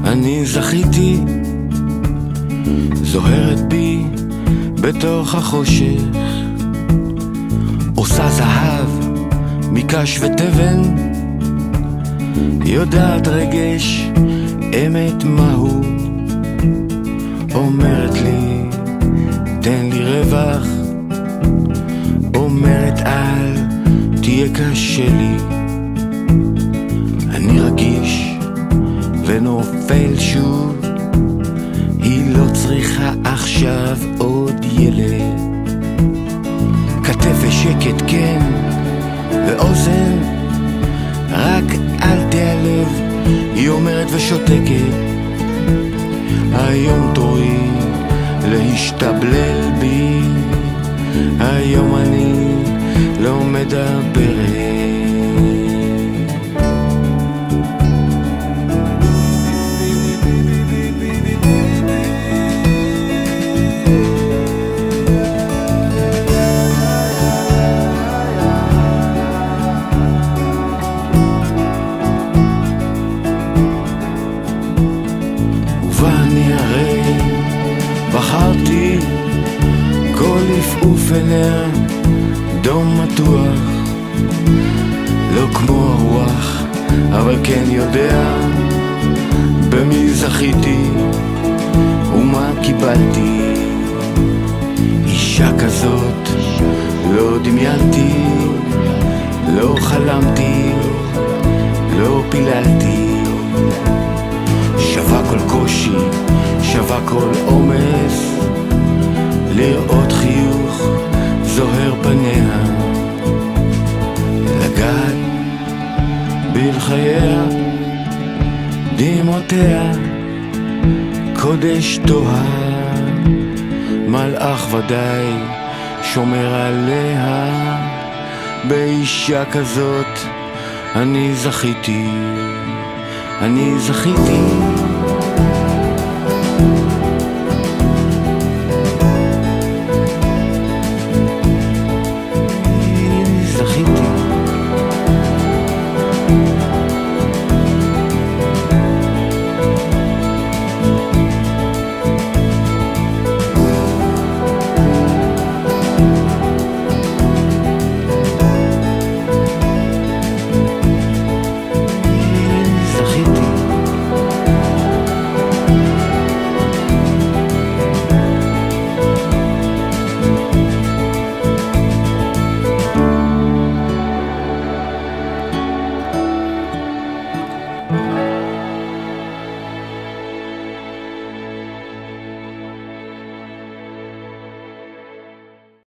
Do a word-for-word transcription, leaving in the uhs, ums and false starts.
אני זכיתי, זוהרת בי בתוך החושך, עושה זהב מקש ותבן, יודעת רגש אמת מהו, אומרת לי תן לי רווח, אומרת אל תהיה קשה לי, אני רגיש ונופל שוב, היא לא צריכה עכשיו עוד ילד, כתף ושקט כן ואוזן, רק אל תיעלב, היא אומרת ושותקת, היום תורי להשתבלל בי, היום אני לא מדברת. ואני הרי בחרתי כל עפעוף אליה דום מתוח, לא כמו הרוח, אבל כן יודע במי זכיתי ומה קיבלתי. אישה כזאת לא דמיינתי, לא חלמתי, לא פיללתי, שווה כל קושי, שווה כל אומץ, לראות חיוך זוהר פניה, לגעת בלחייה, דמעותיה, קודש טוהר, מלאך ודאי שומר עליה, באישה כזאת אני זכיתי, אני זכיתי.